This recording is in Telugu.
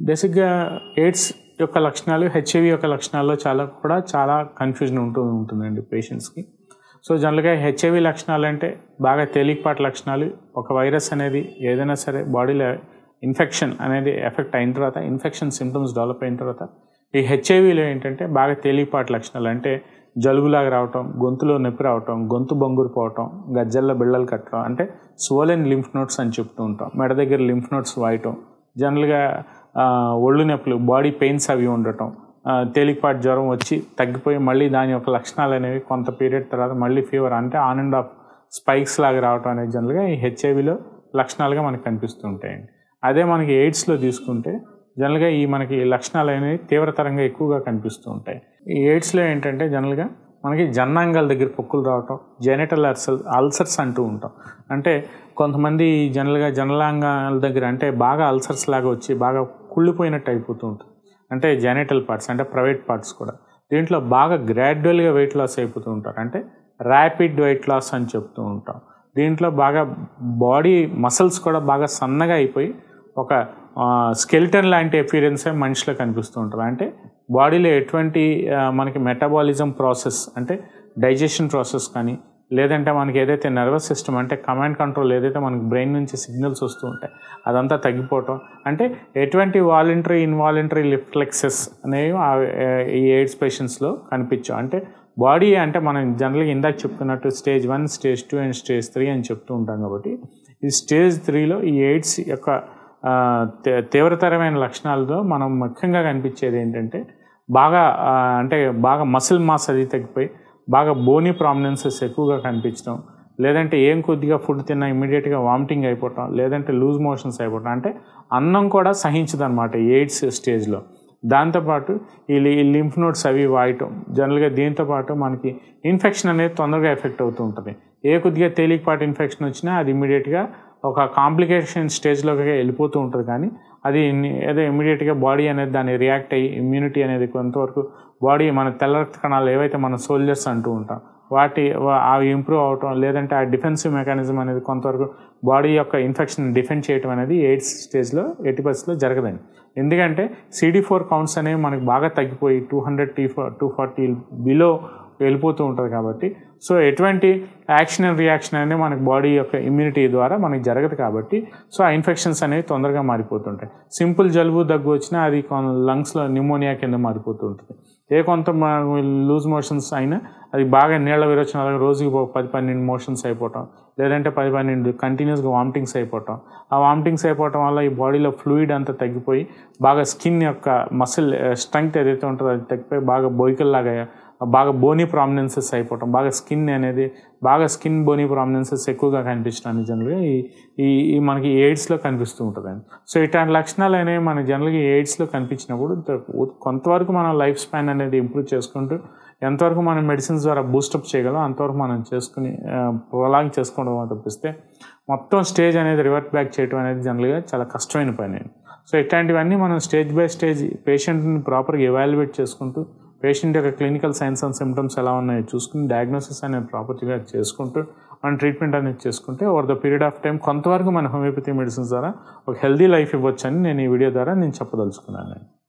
బేసిక్గా ఎయిడ్స్ యొక్క లక్షణాలు హెచ్ఐవి యొక్క లక్షణాల్లో చాలా కన్ఫ్యూజన్ ఉంటుందండి పేషెంట్స్కి. సో జనరల్గా హెచ్ఐవి లక్షణాలు అంటే బాగా తేలికపాటి లక్షణాలు. ఒక వైరస్ అనేది ఏదైనా సరే బాడీలో ఇన్ఫెక్షన్ అనేది ఎఫెక్ట్ అయిన తర్వాత, ఇన్ఫెక్షన్ సిమ్టమ్స్ డెవలప్ అయిన తర్వాత, ఈ హెచ్ఐవిలో ఏంటంటే బాగా తేలికపాటి లక్షణాలు అంటే జలుబులాగా రావటం, గొంతులో నొప్పి రావటం, గొంతు బొంగురు పోవటం, గజ్జల్లో బిళ్ళలు కట్టడం అంటే స్వోలెన్ లింఫ్ నోట్స్ అని చెప్తూ ఉంటాం. మెడ దగ్గర లింఫ్ నోట్స్ వాయటం, జనరల్గా ఒళ్ళు నొప్పులు, బాడీ పెయిన్స్ అవి ఉండటం, తేలికపాటి జ్వరం వచ్చి తగ్గిపోయి మళ్ళీ దాని యొక్క లక్షణాలు అనేవి కొంత పీరియడ్ తర్వాత మళ్ళీ ఫీవర్ అంటే ఆన్ అండ్ ఆఫ్ స్పైక్స్ లాగా రావటం అనేది జనరల్గా ఈ హెచ్ఐవిలో లక్షణాలుగా మనకు కనిపిస్తూ ఉంటాయండి. అదే మనకి ఎయిడ్స్లో తీసుకుంటే జనరల్గా మనకి లక్షణాలు అనేవి తీవ్రతరంగా ఎక్కువగా కనిపిస్తూ ఉంటాయి. ఈ ఎయిడ్స్లో ఏంటంటే జనరల్గా మనకి జననాంగాల దగ్గర పొక్కులు రావటం, జెనిటల్ అల్సర్స్ అంటూ ఉంటాం. అంటే కొంతమంది జనరల్గా జననాంగాల దగ్గర అంటే బాగా అల్సర్స్ లాగా వచ్చి బాగా కుళ్ళిపోయినట్టు అయిపోతూ ఉంటుంది. అంటే జెనిటల్ పార్ట్స్ అంటే ప్రైవేట్ పార్ట్స్ కూడా. దీంట్లో బాగా గ్రాడ్యువల్గా వెయిట్ లాస్ అయిపోతూ ఉంటారు. అంటే ర్యాపిడ్ వెయిట్ లాస్ అని చెప్తూ ఉంటాం. దీంట్లో బాగా బాడీ మసిల్స్ కూడా బాగా సన్నగా అయిపోయి ఒక స్కెలిటన్ లాంటి అపియరెన్సే మనిషిలో కనిపిస్తూ ఉంటుంది. అంటే బాడీలో ఎటువంటి మనకి మెటబాలిజం ప్రాసెస్ అంటే డైజెషన్ ప్రాసెస్ కానీ, లేదంటే మనకి ఏదైతే నర్వస్ సిస్టమ్ అంటే కమాండ్ కంట్రోల్ ఏదైతే మనకి బ్రెయిన్ నుంచి సిగ్నల్స్ వస్తూ ఉంటాయి అదంతా తగ్గిపోవటం, అంటే ఎటువంటి వాలంటరీ ఇన్వాలంటరీ రిఫ్లెక్సెస్ అనేవి ఈ ఎయిడ్స్ పేషెంట్స్లో కనిపించవు. అంటే బాడీ అంటే మనం జనరల్గా ఇందాక చెప్పుకున్నట్టు స్టేజ్ 1, స్టేజ్ 2 అండ్ స్టేజ్ 3 అని చెప్తూ ఉంటాం. కాబట్టి ఈ స్టేజ్ 3లో ఈ ఎయిడ్స్ యొక్క తీవ్రతరమైన లక్షణాలతో మనం ముఖ్యంగా కనిపించేది ఏంటంటే బాగా మసిల్ మాస్ అది తగ్గిపోయి బాగా బోనీ ప్రామినెన్సెస్ ఎక్కువగా కనిపించడం, లేదంటే ఏం కొద్దిగా ఫుడ్ తిన్నా ఇమీడియట్గా వామిటింగ్ అయిపోవటం, లేదంటే లూజ్ మోషన్స్ అయిపోవటం, అంటే అన్నం కూడా సహించదు అనమాట ఎయిడ్స్ స్టేజ్లో. దాంతోపాటు ఈ లింఫ్ నోడ్స్ అవి వాయటం, జనరల్గా దీంతోపాటు మనకి ఇన్ఫెక్షన్ అనేది తొందరగా ఎఫెక్ట్ అవుతూ ఉంటుంది. కొద్దిగా తేలికపాటి ఇన్ఫెక్షన్ వచ్చినా అది ఇమీడియట్గా ఒక కాంప్లికేషన్ స్టేజ్లోకి వెళ్ళిపోతూ ఉంటుంది. కానీ అది ఏదో ఇమీడియట్గా బాడీ అనేది దాన్ని రియాక్ట్ అయ్యి ఇమ్యూనిటీ అనేది కొంతవరకు బాడీ మన తెల్ల రక్త కణాలు ఏవైతే మన సోల్జర్స్ అంటూ ఉంటాం అవి ఇంప్రూవ్ అవటం, లేదంటే ఆ డిఫెన్సివ్ మెకానిజం అనేది కొంతవరకు బాడీ యొక్క ఇన్ఫెక్షన్ డిఫెండ్ చేయడం అనేది ఎయిడ్స్ స్టేజ్లో 80% జరగదండి. ఎందుకంటే CD4 కౌంట్స్ అనేవి మనకు బాగా తగ్గిపోయి 200, 240 బిలో వెళ్ళిపోతూ ఉంటుంది. కాబట్టి సో ఎటువంటి యాక్షన్ అండ్ రియాక్షన్ అనేది మనకి బాడీ యొక్క ఇమ్యూనిటీ ద్వారా మనకి జరగదు. కాబట్టి సో ఆ ఇన్ఫెక్షన్స్ అనేవి తొందరగా మారిపోతుంటాయి. సింపుల్ జలుబు దగ్గు వచ్చినా అది లంగ్స్లో న్యూమోనియా కింద మారిపోతూ ఉంటుంది. కొంత లూజ్ మోషన్స్ అయినా అది బాగా నీళ్ల విరోచనాలుగా రోజుకి 10-12 మోషన్స్ అయిపోవటం, లేదంటే 10-12 కంటిన్యూస్గా వామిటింగ్స్ అయిపోవటం. ఆ వామిటింగ్స్ అయిపోవటం వల్ల ఈ బాడీలో ఫ్లూయిడ్ అంతా తగ్గిపోయి బాగా స్కిన్ యొక్క మసిల్ స్ట్రెంగ్త్ ఏదైతే ఉంటుందో అది తగ్గిపోయి బాగా బొయికల్లాగా బాగా బోనీ ప్రామినెన్సెస్ అయిపోవటం, బాగా స్కిన్ బోనీ ప్రామినెన్సెస్ ఎక్కువగా కనిపించడానికి జనరల్గా ఈ మనకి ఎయిడ్స్లో కనిపిస్తూ ఉంటుందండి. సో ఇట్లాంటి లక్షణాలు అనేవి మనకి జనరల్గా ఎయిడ్స్లో కనిపించినప్పుడు కొంతవరకు మనం లైఫ్ స్పాన్ అనేది ఇంప్రూవ్ చేసుకుంటూ ఎంతవరకు మనం మెడిసిన్స్ ద్వారా బూస్టప్ చేయగలం అంతవరకు మనం చేసుకుని ప్రొలాంగ్ చేసుకోవడం తప్పిస్తే మొత్తం స్టేజ్ అనేది రివర్ట్ బ్యాక్ చేయడం అనేది జనరల్గా చాలా కష్టమైన పని. సో ఇట్లాంటివన్నీ మనం స్టేజ్ బై స్టేజ్ పేషెంట్ని ప్రాపర్గా ఎవాల్యుయేట్ చేసుకుంటూ పేషెంట్ యొక్క క్లినికల్ సైన్స్ అండ్ సిమ్టమ్స్ ఎలా ఉన్నాయో చూసుకుని డయాగ్నోసిస్ అనేది ప్రాపర్గా చేసుకుంటూ మన ట్రీట్మెంట్ అనేది చేసుకుంటే over the period of time కొంతవరకు మన హోమియోపతి మెడిసిన్స్ ద్వారా ఒక హెల్దీ లైఫ్ ఇవ్వచ్చని నేను ఈ వీడియో ద్వారా చెప్పదలుచుకున్నాను.